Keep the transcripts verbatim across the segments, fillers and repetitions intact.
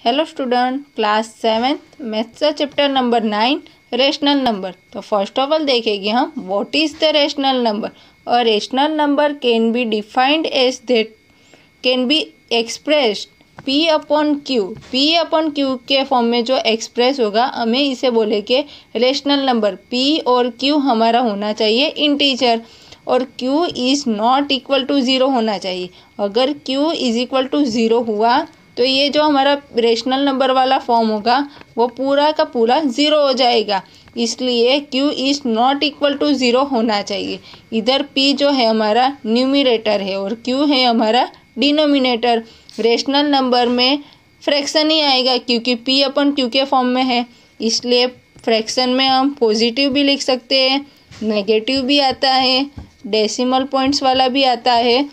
Hello student, class seventh maths का chapter number nine rational number. तो first of all देखेंगे हम what is the rational number. और rational number can be defined as that can be expressed P upon Q. P upon Q के form में जो express होगा हमें इसे बोले कि रेशनल नंबर। पी और क्यू हमारा होना चाहिए इंटीजर और q is not equal to zero होना चाहिए। अगर q is equal to zero हुआ तो ये जो हमारा रेशनल नंबर वाला फॉर्म होगा वो पूरा का पूरा ज़ीरो हो जाएगा। इसलिए q is not equal to zero होना चाहिए। इधर p जो है हमारा न्यूमरेटर है और q है हमारा डिनोमिनेटर। रेशनल नंबर में फ्रैक्शन ही आएगा क्योंकि p अपन q के फॉर्म में है, इसलिए फ्रैक्शन में हम पॉजिटिव भी लिख सकते हैं, नेगेटिव भी आता है, डेसिमल पॉइंट्स वाला भी आता है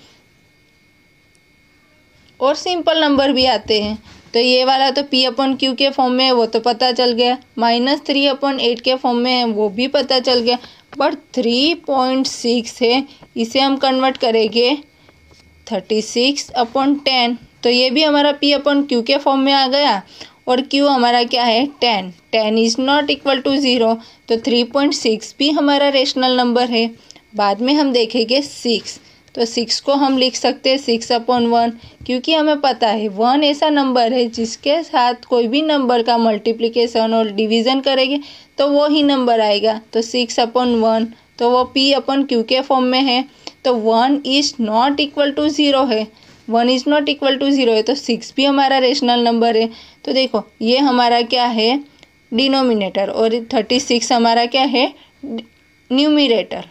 और सिंपल नंबर भी आते हैं। तो ये वाला तो p अपन क्यू के फॉर्म में है वो तो पता चल गया, माइनस थ्री अपन एट के फॉर्म में है वो भी पता चल गया। बट थ्री पॉइंट सिक्स है, इसे हम कन्वर्ट करेंगे थर्टी सिक्स अपन टेन। तो ये भी हमारा p अपन क्यू के फॉर्म में आ गया और q हमारा क्या है ten. Ten is not equal to zero, तो थ्री पॉइंट सिक्स भी हमारा रेशनल नंबर है। बाद में हम देखेंगे सिक्स, तो सिक्स को हम लिख सकते हैं सिक्स अपॉन वन, क्योंकि हमें पता है वन ऐसा नंबर है जिसके साथ कोई भी नंबर का मल्टीप्लिकेशन और डिवीज़न करेंगे तो वो ही नंबर आएगा। तो सिक्स अपॉन वन, तो वो p अपन q के फॉर्म में है। तो one is not equal to zero है, one is not equal to zero है, तो सिक्स भी हमारा रेशनल नंबर है। तो देखो ये हमारा क्या है डिनोमिनेटर और थर्टी सिक्स हमारा क्या है न्यूमरेटर।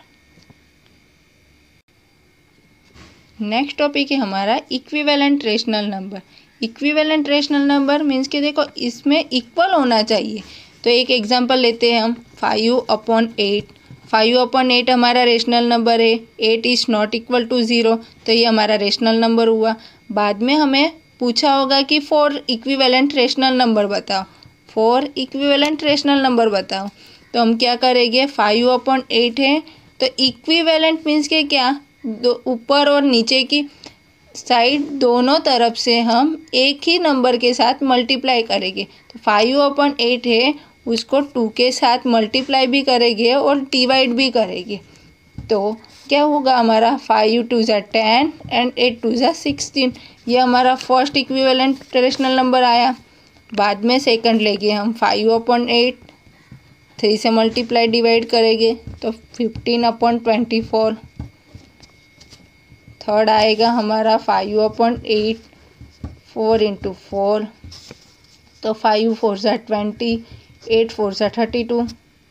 नेक्स्ट टॉपिक है हमारा equivalent rational number. Equivalent rational number means कि देखो इसमें इक्वल होना चाहिए। तो एक एग्जांपल लेते हैं हम five upon eight. Five upon eight हमारा रेशनल नंबर है, eight is not equal to zero, तो ये हमारा रेशनल नंबर हुआ। बाद में हमें पूछा होगा कि फोर इक्विवेलेंट रेशनल नंबर बताओ, फोर इक्विवेलेंट रेशनल नंबर बताओ। तो हम क्या करेंगे, फाइव अपॉन एट है तो इक्विवेलेंट मीन्स के क्या, दो ऊपर और नीचे की साइड दोनों तरफ से हम एक ही नंबर के साथ मल्टीप्लाई करेंगे। तो फाइव अपॉन एट है उसको टू के साथ मल्टीप्लाई भी करेंगे और डिवाइड भी करेंगे। तो क्या होगा हमारा फाइव टू ज़ा टेन एंड एट टू ज़ा सिक्सटीन। ये हमारा फर्स्ट इक्विवेलेंट रेशनल नंबर आया। बाद में सेकंड लेंगे हम फाइव अपॉन एट, थ्री से मल्टीप्लाई डिवाइड करेंगे तो fifteen upon twenty four. Third आएगा हमारा five upon eight, four into four, तो फाइव फोर ज़ा ट्वेंटी, एट फोर ज़ा थर्टी टू।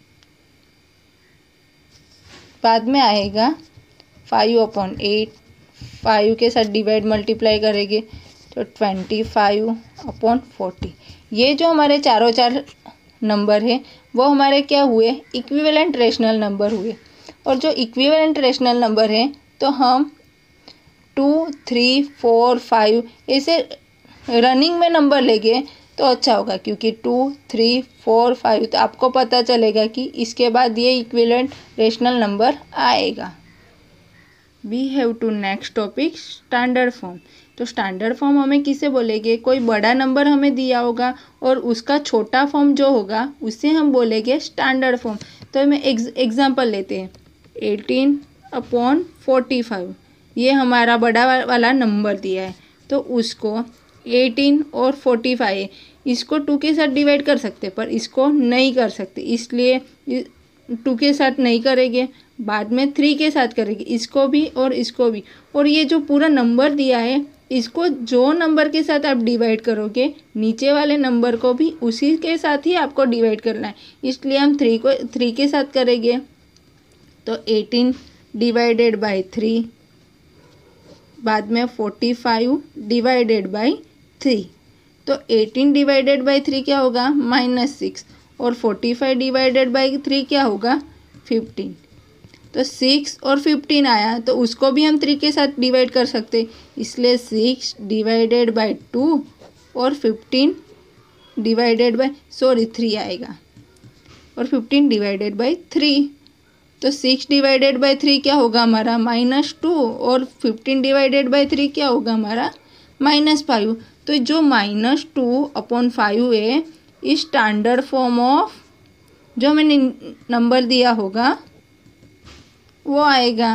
बाद में आएगा फाइव अपॉन एट, फाइव के साथ डिवाइड मल्टीप्लाई करेंगे तो ट्वेंटी फाइव अपॉन फोर्टी। ये जो हमारे चारों चार नंबर है वो हमारे क्या हुए इक्विवेलेंट रेशनल नंबर हुए। और जो इक्विवेलेंट रेशनल नंबर है तो हम टू थ्री फोर फाइव ऐसे रनिंग में नंबर लेंगे तो अच्छा होगा, क्योंकि टू थ्री फोर फाइव तो आपको पता चलेगा कि इसके बाद ये इक्विवेलेंट रेशनल नंबर आएगा। We have to next topic standard form. तो स्टैंडर्ड फॉर्म हमें किसे बोलेंगे, कोई बड़ा नंबर हमें दिया होगा और उसका छोटा फॉर्म जो होगा उसे हम बोलेंगे स्टैंडर्ड फॉर्म। तो हमें एग्जांपल लेते हैं एटीन अपॉन फोर्टी फाइव, ये हमारा बड़ा वाला नंबर दिया है तो उसको एटीन और फोर्टी फाइव इसको टू के साथ डिवाइड कर सकते पर इसको नहीं कर सकते, इसलिए टू के साथ नहीं करेंगे। बाद में थ्री के साथ करेंगे, इसको भी और इसको भी। और ये जो पूरा नंबर दिया है इसको जो नंबर के साथ आप डिवाइड करोगे नीचे वाले नंबर को भी उसी के साथ ही आपको डिवाइड करना है, इसलिए हम थ्री को थ्री के साथ करेंगे। तो एटीन डिवाइडेड बाई थ्री, बाद में forty five divided by three. तो एटीन डिवाइडेड बाई थ्री क्या होगा माइनस सिक्स और forty five divided by three क्या होगा फिफ्टीन। तो सिक्स और फिफ्टीन आया तो उसको भी हम थ्री के साथ डिवाइड कर सकते, इसलिए सिक्स डिवाइडेड बाई टू और fifteen divided by sorry three आएगा और फिफ्टीन डिवाइडेड बाई थ्री। तो सिक्स डिवाइडेड बाई थ्री क्या होगा हमारा माइनस टू और फिफ्टीन डिवाइडेड बाई थ्री क्या होगा हमारा माइनस फाइव। तो जो माइनस टू अपॉन फाइव है इस स्टैंडर्ड फॉर्म ऑफ जो मैंने नंबर दिया होगा वो आएगा।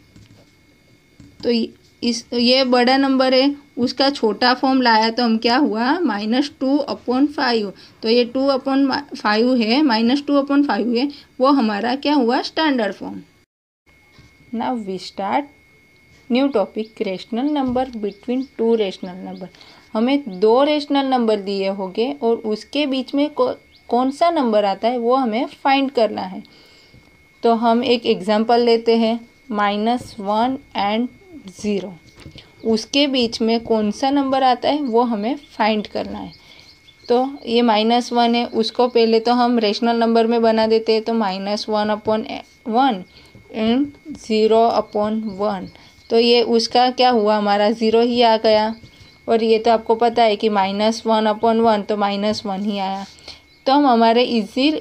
तो इस ये बड़ा नंबर है उसका छोटा फॉर्म लाया तो हम क्या हुआ माइनस टू अपॉन फाइव। तो ये टू अपॉन फाइव है, माइनस टू अपॉन फाइव है, वो हमारा क्या हुआ standard form. Now we start new topic rational number between two rational number. हमें दो रेशनल नंबर दिए होंगे और उसके बीच में कौ, कौन सा नंबर आता है वो हमें फाइंड करना है। तो हम एक एग्जांपल लेते हैं माइनस वन एंड ज़ीरो, उसके बीच में कौन सा नंबर आता है वो हमें फाइंड करना है। तो ये माइनस वन है, उसको पहले तो हम रेशनल नंबर में बना देते हैं। तो minus one upon one and zero upon one, तो ये उसका क्या हुआ हमारा ज़ीरो ही आ गया। और ये तो आपको पता है कि माइनस वन अपॉन वन तो माइनस वन ही आया। तो हम हमारे इजी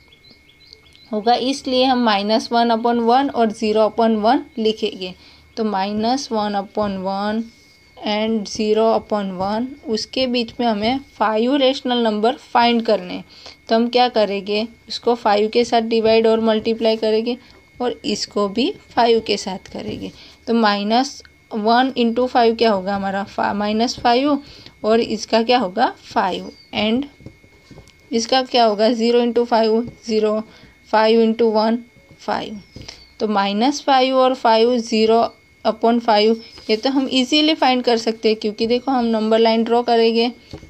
होगा इसलिए हम माइनस वन अपॉन वन और ज़ीरो अपॉन वन लिखेंगे। तो minus one upon one and zero upon one, उसके बीच में हमें फाइव रेशनल नंबर फाइंड करने। तो हम क्या करेंगे, इसको फाइव के साथ डिवाइड और मल्टीप्लाई करेंगे और इसको भी फाइव के साथ करेंगे। तो माइनस वन इंटू फाइव क्या होगा हमारा माइनस फाइव, और इसका क्या होगा फाइव, एंड इसका क्या होगा zero into five zero, five into one five. तो माइनस फाइव और फाइव ज़ीरो अपॉन फाइव ये तो हम इजीली फाइंड कर सकते हैं, क्योंकि देखो हम नंबर लाइन ड्रॉ करेंगे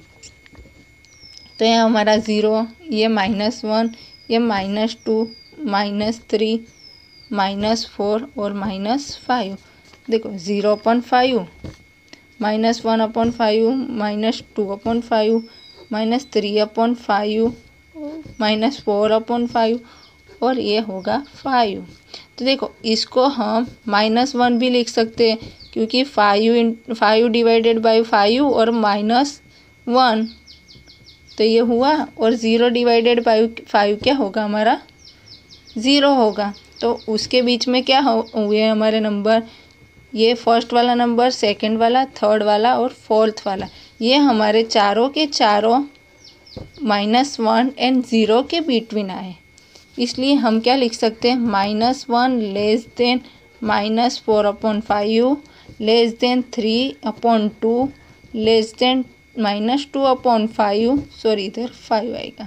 तो ये हमारा ज़ीरो, ये माइनस वन, ये minus two, minus three, minus four और माइनस फाइव। देखो zero upon five, minus one upon five, minus two upon five, minus three upon five, minus four upon five और ये होगा फाइव। तो देखो इसको हम माइनस वन भी लिख सकते हैं, क्योंकि five in five divided by five और माइनस वन तो ये हुआ, और ज़ीरो डिवाइडेड बाई फाइव क्या होगा हमारा ज़ीरो होगा। तो उसके बीच में क्या हो हुए हमारे नंबर, ये फर्स्ट वाला नंबर, सेकंड वाला, थर्ड वाला और फोर्थ वाला, ये हमारे चारों के चारों माइनस वन एंड ज़ीरो के बिटवीन आए। इसलिए हम क्या लिख सकते हैं, minus one less than minus four upon five, less than three upon two, less than minus two upon five, sorry इधर फाइव आएगा,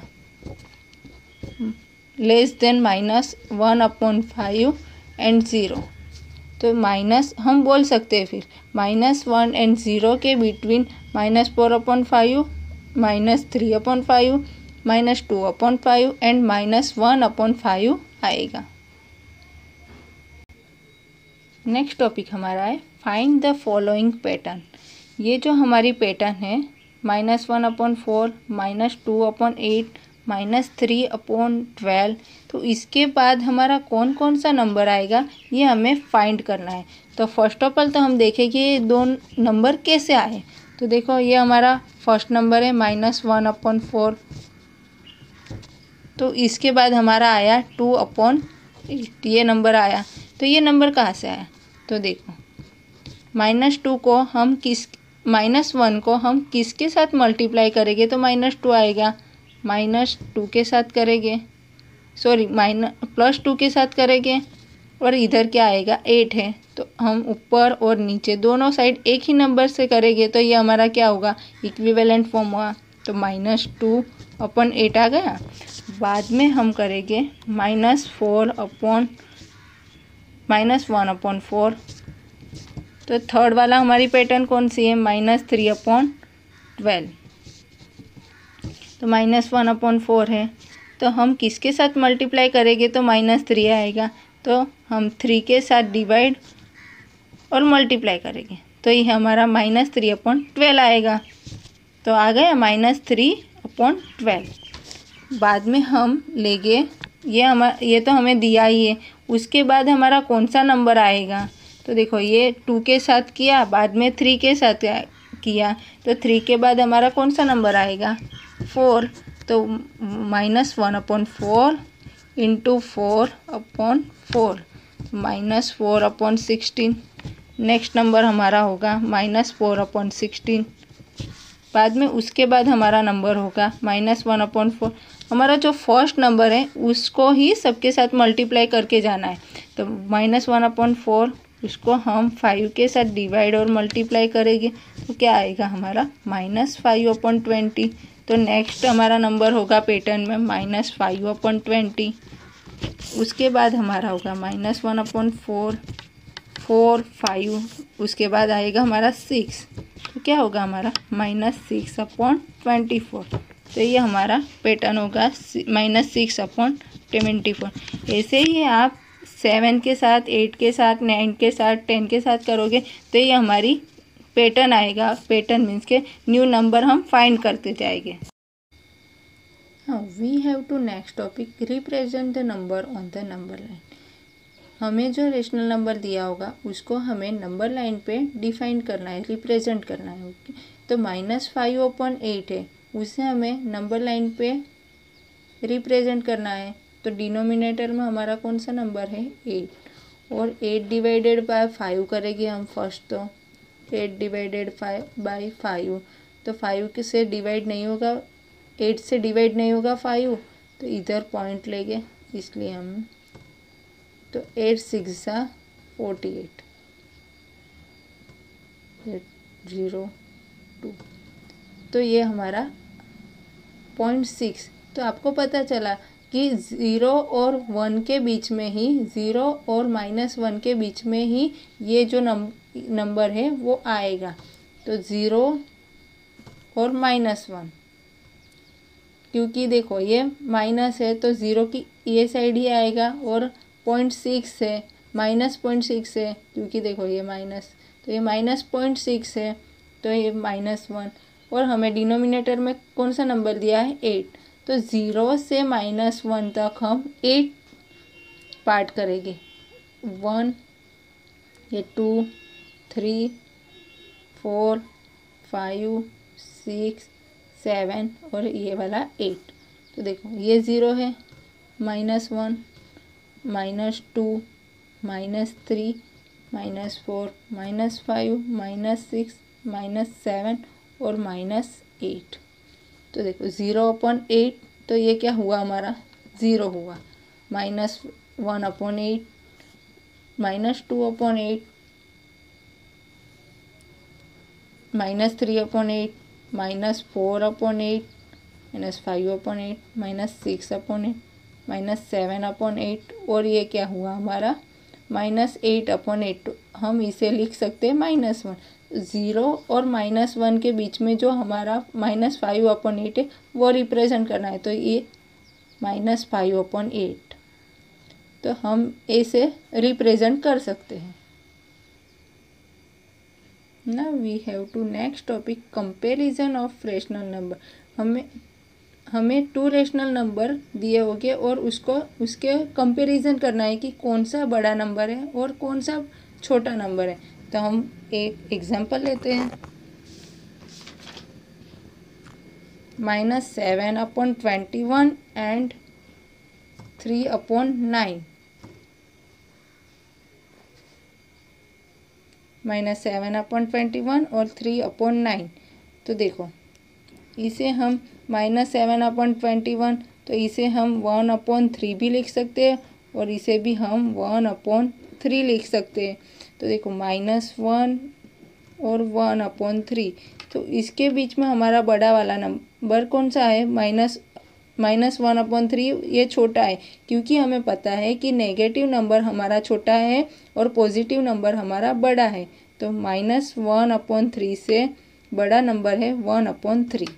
less than minus one upon five and zero. तो माइनस हम बोल सकते हैं फिर माइनस वन एंड ज़ीरो के between minus four upon five, minus three upon five, minus two upon five and minus one upon five आएगा। Next topic हमारा है फाइंड द फॉलोइंग पैटर्न। ये जो हमारी पैटर्न है minus one upon four, minus two upon eight, minus three upon twelve, तो इसके बाद हमारा कौन कौन सा नंबर आएगा ये हमें फाइंड करना है। तो फर्स्ट ऑफ ऑल तो हम देखें कि ये दो नंबर कैसे आए। तो देखो ये हमारा फर्स्ट नंबर है माइनस वन अपॉन फोर, तो इसके बाद हमारा आया टू अपॉन एट, ये नंबर आया। तो ये नंबर कहाँ से आया, तो देखो माइनस टू को हम किस माइनस वन को हम किसके साथ मल्टीप्लाई करेंगे तो माइनस टू आएगा, माइनस टू के साथ करेंगे, सॉरी माइनस प्लस टू के साथ करेंगे, और इधर क्या आएगा एट है, तो हम ऊपर और नीचे दोनों साइड एक ही नंबर से करेंगे तो ये हमारा क्या होगा इक्विवेलेंट फॉर्म हुआ। तो माइनस टू अपॉन एट आ गया। बाद में हम करेंगे minus four upon minus one upon four. तो थर्ड वाला हमारी पैटर्न कौन सी है, माइनस थ्री अपॉन ट्वेल्व। तो माइनस वन अपॉन फोर है, तो हम किसके साथ मल्टीप्लाई करेंगे तो माइनस थ्री आएगा, तो हम थ्री के साथ डिवाइड और मल्टीप्लाई करेंगे तो ये हमारा माइनस थ्री अपॉन ट्वेल्व आएगा। तो आ गया माइनस थ्री अपॉन ट्वेल्व। बाद में हम लेंगे ये हमारा ये तो हमें दिया ही है, उसके बाद हमारा कौन सा नंबर आएगा। तो देखो ये टू के साथ किया, बाद में थ्री के साथ किया, तो थ्री के बाद हमारा कौन सा नंबर आएगा फोर। तो minus one upon four into four upon four, minus four upon sixteen, next number हमारा होगा माइनस फोर अपॉन सिक्सटीन। बाद में उसके बाद हमारा नंबर होगा माइनस वन अपॉन फोर। हमारा जो फर्स्ट नंबर है उसको ही सबके साथ मल्टीप्लाई करके जाना है। तो माइनस वन अपॉन फोर उसको हम फाइव के साथ डिवाइड और मल्टीप्लाई करेंगे तो क्या आएगा हमारा माइनस फाइव अपॉन ट्वेंटी। तो नेक्स्ट हमारा नंबर होगा पैटर्न में माइनस फाइव अपॉन ट्वेंटी। उसके बाद हमारा होगा minus one upon four, four five, उसके बाद आएगा हमारा सिक्स। तो क्या होगा हमारा minus six upon twenty four. तो ये हमारा पैटर्न होगा minus six upon twenty four. ऐसे ही आप सेवन के साथ, एट के साथ, नाइन के साथ, टेन के साथ करोगे तो ये हमारी पैटर्न आएगा। पैटर्न मीन्स के न्यू नंबर हम फाइंड करते जाएंगे। हाँ, we have to next topic represent the number on the number line. हमें जो रेशनल नंबर दिया होगा उसको हमें नंबर लाइन पे डिफाइन करना है, रिप्रेजेंट करना है। ओके, तो माइनस फाइव अपॉन एट है, उसे हमें नंबर लाइन पे रिप्रेजेंट करना है। तो डिनोमिनेटर में हमारा कौन सा नंबर है एट, और एट डिवाइडेड बाय फाइव करेंगे हम फर्स्ट। तो eight divided five by five, तो फाइव के से डिवाइड नहीं होगा, एट से डिवाइड नहीं होगा फाइव, तो इधर पॉइंट लेंगे, इसलिए हम तो एट सिक्स सा फोर्टी एट, जीरो टू, तो ये हमारा पॉइंट सिक्स। तो आपको पता चला कि ज़ीरो और वन के बीच में ही, ज़ीरो और माइनस वन के बीच में ही ये जो नम नंबर है वो आएगा। तो ज़ीरो और माइनस वन, क्योंकि देखो ये माइनस है तो ज़ीरो की ये साइड ही आएगा, और पॉइंट सिक्स है, माइनस पॉइंट सिक्स है, क्योंकि देखो ये माइनस, तो ये माइनस पॉइंट सिक्स है, तो ये माइनस वन। और हमें डिनोमिनेटर में कौन सा नंबर दिया है एट, तो ज़ीरो से माइनस वन तक हम एट पार्ट करेंगे। वन, ये two, three, four, five, six, seven और ये वाला एट। तो देखो ये ज़ीरो है, minus one, minus two, minus three, minus four, minus five, minus six, minus seven और माइनस एट। तो देखो ज़ीरो अपॉन एट, तो ये क्या हुआ हमारा ज़ीरो हुआ। Minus one upon eight, minus two upon eight, minus three upon eight, minus four upon eight, minus five upon eight, minus six upon eight, minus seven upon eight, और ये क्या हुआ हमारा माइनस एट अपॉन एट। हम इसे लिख सकते हैं माइनस वन। ज़ीरो और माइनस वन के बीच में जो हमारा माइनस फाइव अपॉन एट है वो रिप्रेजेंट करना है, तो ये माइनस फाइव अपॉन एट, तो हम इसे रिप्रेजेंट कर सकते हैं। Now we have to next topic comparison of rational number। हमें हमें टू रेशनल नंबर दिए होंगे और उसको उसके कंपैरिजन करना है कि कौन सा बड़ा नंबर है और कौन सा छोटा नंबर है। तो हम एक एग्जांपल लेते हैं, minus seven upon twenty one and three upon nine. Minus seven upon twenty one और थ्री अपॉन नाइन। तो देखो इसे हम minus seven upon twenty one, तो इसे हम वन अपॉन थ्री भी लिख सकते हैं और इसे भी हम वन अपॉन थ्री लिख सकते हैं। तो देखो माइनस वन और वन अपॉन थ्री, तो इसके बीच में हमारा बड़ा वाला नंबर कौन सा है minus minus one upon three. ये छोटा है क्योंकि हमें पता है कि नेगेटिव नंबर हमारा छोटा है और पॉजिटिव नंबर हमारा बड़ा है। तो माइनस वन अपॉन थ्री से बड़ा नंबर है one upon three.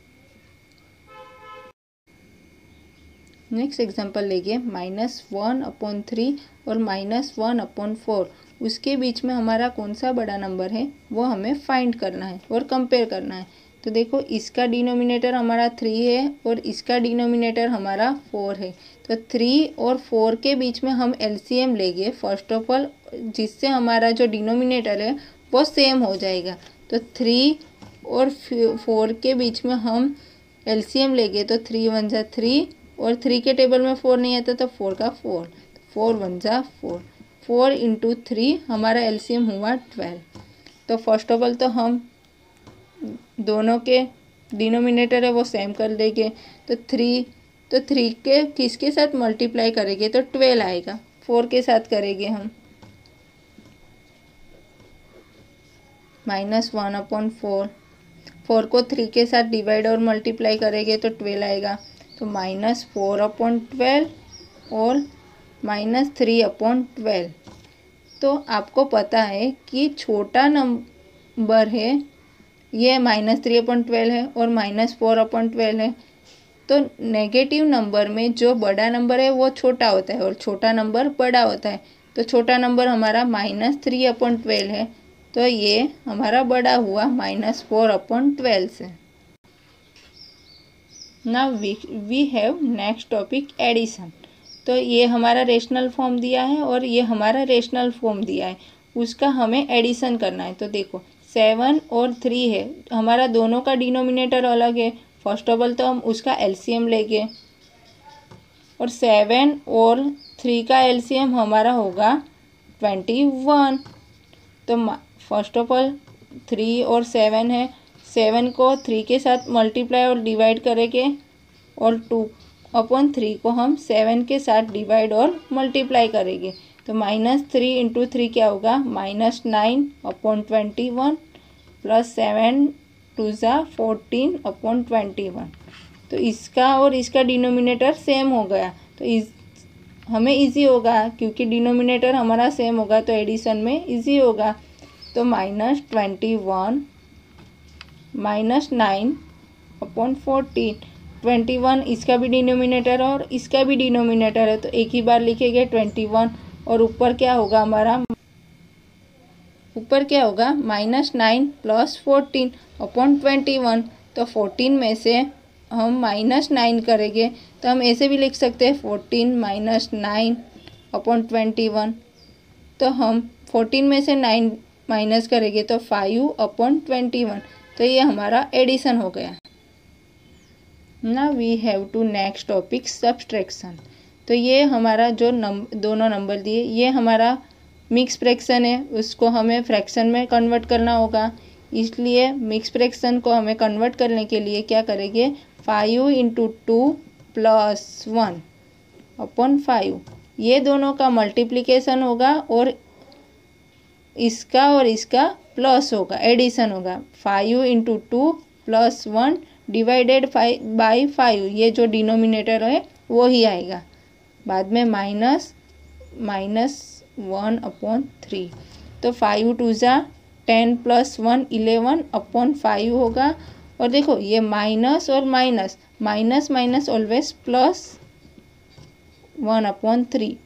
Next example लेंगे, माइनस वन अपॉन थ्री और माइनस वन अपॉन फोर। उसके बीच में हमारा कौन सा बड़ा नंबर है वो हमें फाइंड करना है और कंपेयर करना है। तो देखो इसका डिनोमिनेटर हमारा थ्री है और इसका डिनोमिनेटर हमारा फोर है। तो थ्री और फोर के बीच में हम एलसीएम लेंगे फर्स्ट ऑफ ऑल, जिससे हमारा जो डिनोमिनेटर है वो सेम हो जाएगा। तो थ्री और फोर के बीच में हम एलसीएम लेंगे, तो थ्री वन जा थ्री और थ्री के टेबल में फोर नहीं आता तो फोर का फोर, फोर वन जा फोर, फोर इंटू थ्री हमारा एलसीएम हुआ ट्वेल्व। तो फर्स्ट ऑफ ऑल तो हम दोनों के डिनोमिनेटर है वो सेम कर देंगे। तो थ्री तो थ्री के किसके साथ मल्टीप्लाई करेंगे तो ट्वेल्व आएगा। फोर के साथ करेंगे हम minus one upon four. Four को थ्री के साथ डिवाइड और मल्टीप्लाई करेंगे तो ट्वेल्व आएगा। तो माइनस फोर अपॉन ट्वेल्व और माइनस थ्री अपॉन ट्वेल्व। तो आपको पता है कि छोटा नंबर है ये माइनस थ्री अपॉन ट्वेल्व है और माइनस फोर अपॉन ट्वेल्व है। तो नेगेटिव नंबर में जो बड़ा नंबर है वो छोटा होता है और छोटा नंबर बड़ा होता है। तो छोटा नंबर हमारा माइनस थ्री अपॉन ट्वेल्व है, तो ये हमारा बड़ा हुआ माइनस फोर अपॉन ट्वेल्व से। Now we we have next topic addition. तो ये हमारा रेशनल फॉर्म दिया है और ये हमारा रेशनल फॉर्म दिया है, उसका हमें एडिशन करना है। तो देखो सेवन और थ्री है, हमारा दोनों का डिनोमिनेटर अलग है। फर्स्ट ऑफ ऑल तो हम उसका एलसीएम लेंगे और सेवन और थ्री का एलसीएम हमारा होगा ट्वेंटी वन। तो फर्स्ट ऑफ ऑल थ्री और सेवन है, सेवन को थ्री के साथ मल्टीप्लाई और डिवाइड करेंगे और टू अपॉन थ्री को हम सेवन के साथ डिवाइड और मल्टीप्लाई करेंगे। तो माइनस थ्री इंटू थ्री क्या होगा minus nine upon twenty one plus seven two ज़ा फोर्टीन अपॉन ट्वेंटी वन। तो इसका और इसका डिनोमिनेटर सेम हो गया, तो इस हमें इजी होगा क्योंकि डिनोमिनेटर हमारा सेम होगा तो एडिशन में इजी होगा। तो minus twenty one minus nine upon fourteen. Twenty one इसका भी डिनोमिनेटर है और इसका भी डिनोमिनेटर है, तो एक ही बार लिखेंगे ट्वेंटी वन और ऊपर क्या होगा हमारा ऊपर क्या होगा minus nine plus fourteen upon twenty one. तो फोर्टीन में से हम माइनस नाइन करेंगे तो हम ऐसे भी लिख सकते हैं fourteen minus nine upon twenty one. तो हम फोर्टीन में से नाइन माइनस करेंगे तो फाइव अपॉन ट्वेंटी वन। तो ये हमारा एडिशन हो गया। Now we have to next topic subtraction. तो ये हमारा जो नंबर दोनों नंबर दिए ये हमारा मिक्स फ्रैक्शन है, उसको हमें फ्रैक्शन में कन्वर्ट करना होगा। इसलिए मिक्स फ्रैक्शन को हमें कन्वर्ट करने के लिए क्या करेंगे five into two plus one upon five. ये दोनों का मल्टीप्लिकेशन होगा और इसका और इसका प्लस होगा, एडिशन होगा। Five into two plus one divided five by five, ये जो डिनोमिनेटर है वो ही आएगा। बाद में minus minus one upon three. तो फाइव टू ज़ा ten plus one eleven upon five होगा। और देखो ये माइनस और minus minus minus always plus one upon three.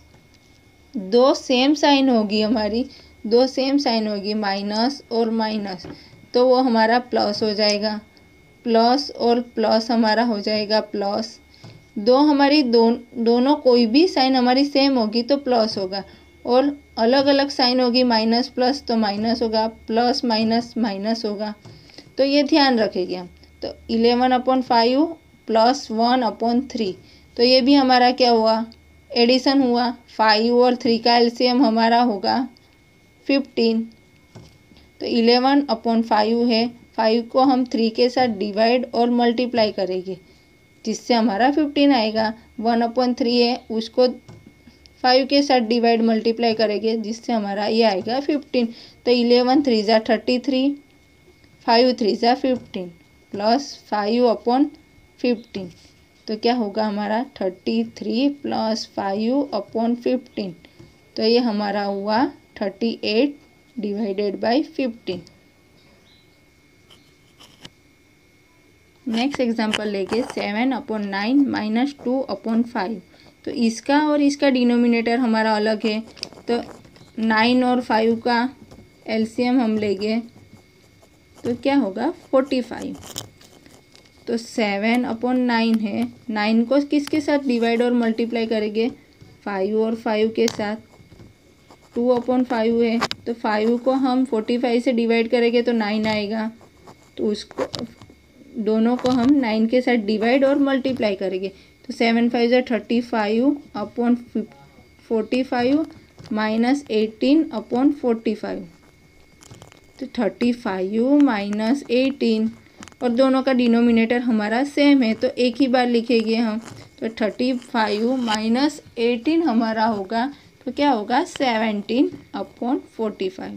दो सेम साइन होगी हमारी, दो सेम साइन होगी माइनस और माइनस, तो वो हमारा प्लस हो जाएगा। प्लस और प्लस हमारा हो जाएगा प्लस। दो हमारी दो, दोनों कोई भी साइन हमारी सेम होगी तो प्लस होगा और अलग अलग साइन होगी माइनस प्लस तो माइनस होगा, प्लस माइनस माइनस होगा। तो ये ध्यान रखेंगे हम। तो eleven upon five plus one upon three, तो ये भी हमारा क्या हुआ एडिशन हुआ। फाइव और थ्री का एलसीएम हमारा होगा फिफ्टीन। तो इलेवन अपॉन फाइव है, फाइव को हम थ्री के साथ डिवाइड और मल्टीप्लाई करेंगे जिससे हमारा फिफ्टीन आएगा। वन अपॉन थ्री है, उसको फाइव के साथ डिवाइड मल्टीप्लाई करेंगे जिससे हमारा ये आएगा फिफ्टीन। तो इलेवन थ्री ज़ा थर्टी थ्री, फाइव थ्री ज़ा fifteen plus five upon fifteen. तो क्या होगा हमारा thirty three plus five upon fifteen. तो ये हमारा हुआ thirty eight divided by fifteen. Next example लेके seven upon nine minus two upon five. तो इसका और इसका डिनोमिनेटर हमारा अलग है, तो नाइन और फाइव का एलसीएम हम लेंगे तो क्या होगा फोर्टी फाइव। तो सेवन अपॉन नाइन है, नाइन को किसके साथ डिवाइड और मल्टीप्लाई करेंगे फाइव और फाइव के साथ। टू अपॉन फाइव है, तो फाइव को हम फोर्टी फाइव से डिवाइड करेंगे तो नाइन आएगा, तो उसको दोनों को हम नाइन के साथ डिवाइड और मल्टीप्लाई करेंगे। तो सेवन फाइव ज़ा thirty five upon forty five minus eighteen upon forty five, तो थर्टी फाइव माइनस एटीन, और दोनों का डिनोमिनेटर हमारा सेम है तो एक ही बार लिखेंगे हम। तो थर्टी फाइव माइनस एटीन हमारा होगा, तो क्या होगा seventeen upon forty five.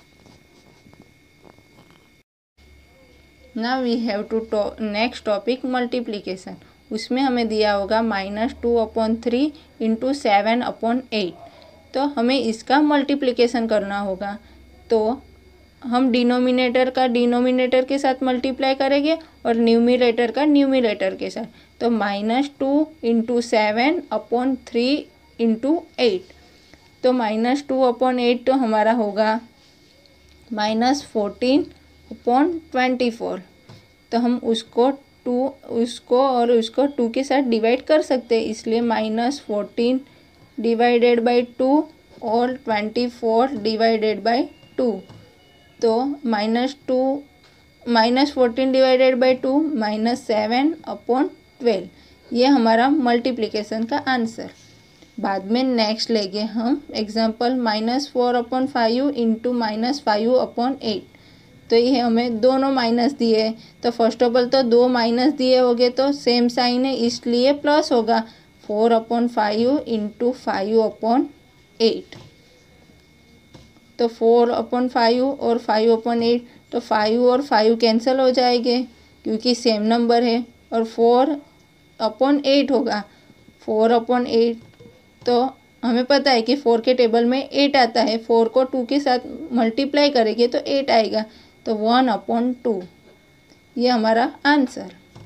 Now we have to next topic multiplication. उसमें हमें दिया होगा minus two upon three into seven upon eight, तो हमें इसका मल्टीप्लिकेशन करना होगा। तो हम डिनोमिनेटर का डिनोमिनेटर के साथ मल्टीप्लाई करेंगे और न्यूमिनेटर का न्यूमिनेटर के साथ। तो minus two into seven upon three into eight, तो माइनस टू अपॉन एट तो हमारा होगा minus fourteen upon twenty four. तो हम उसको टू उसको और उसको टू के साथ डिवाइड कर सकते हैं, इसलिए minus fourteen divided by two और twenty four divided by two. तो minus two minus fourteen divided by two minus seven upon twelve, ये हमारा मल्टीप्लिकेशन का आंसर। बाद में नेक्स्ट लेंगे हम example minus four upon five into minus five upon eight. तो ये हमें दोनों माइनस दिए हैं, तो फर्स्ट ऑफ ऑल तो दो माइनस दिए होंगे तो सेम साइन है इसलिए प्लस होगा। Four upon five into five upon eight, तो फोर अपॉन फाइव और फाइव अपॉन एट, तो फाइव और फाइव कैंसिल हो जाएंगे क्योंकि सेम नंबर है, और फोर अपॉन एट होगा। फोर अपॉन एट, तो हमें पता है कि फोर के टेबल में एट आता है, फोर को टू के साथ मल्टीप्लाई करेंगे तो एट आएगा, तो वन अपॉन टू, ये हमारा answer.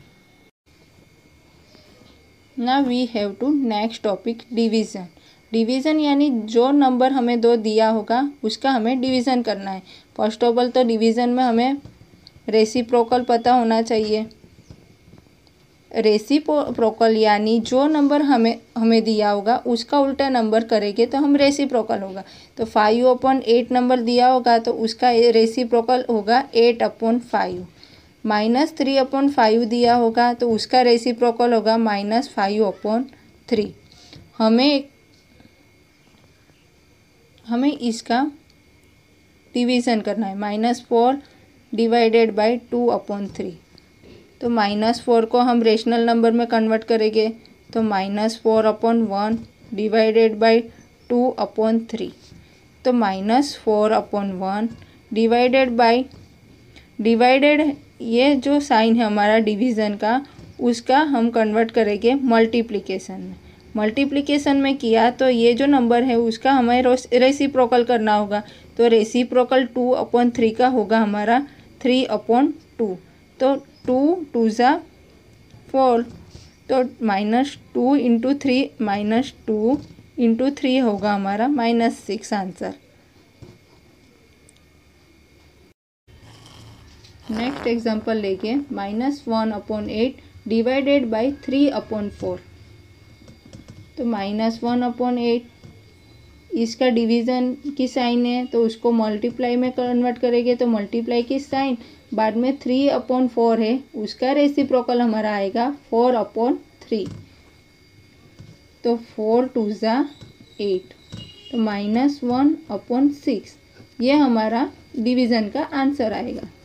Now we have to next topic division. Division यानी जो नंबर हमें दो दिया होगा उसका हमें डिवीज़न करना है। फर्स्ट ऑफ ऑल तो डिवीज़न में हमें रेसिप्रोकल पता होना चाहिए। रेसिप्रोकल यानी जो नंबर हमें हमें दिया होगा उसका उल्टा नंबर करेंगे तो हम रेसिप्रोकल होगा। तो फाइव अपॉन एट नंबर दिया होगा तो उसका रेसिप्रोकल होगा eight upon five. Minus three upon five दिया होगा तो उसका रेसिप्रोकल होगा माइनस फाइव अपॉन थ्री। हमें हमें इसका डिवीज़न करना है। Minus four divided by two upon three, तो माइनस फोर को हम रेशनल नंबर में कन्वर्ट करेंगे तो minus four upon one divided by two upon three, तो minus four upon one divided by divided ये जो साइन है हमारा डिवीज़न का उसका हम कन्वर्ट करेंगे मल्टीप्लिकेशन में। मल्टीप्लिकेशन में किया तो ये जो नंबर है उसका हमें रेसिप्रोकल करना होगा, तो रेसिप्रोकल टू अपॉन थ्री का होगा हमारा थ्री अपॉन टू, तो टू टू ज़ा फोर, तो minus two into three minus two into three होगा हमारा minus six answer. Next example लेके minus one upon eight divided by three upon four, तो माइनस वन अपॉन एट इसका division की sign है तो उसको मल्टीप्लाई में कन्वर्ट करेंगे तो मल्टीप्लाई की साइन, बाद में थ्री अपॉन फोर है उसका रेसिप्रोकल हमारा आएगा फोर अपॉन थ्री, तो फोर टू ज़ा एट, तो माइनस वन अपॉन सिक्स, ये हमारा डिवीज़न का आंसर आएगा।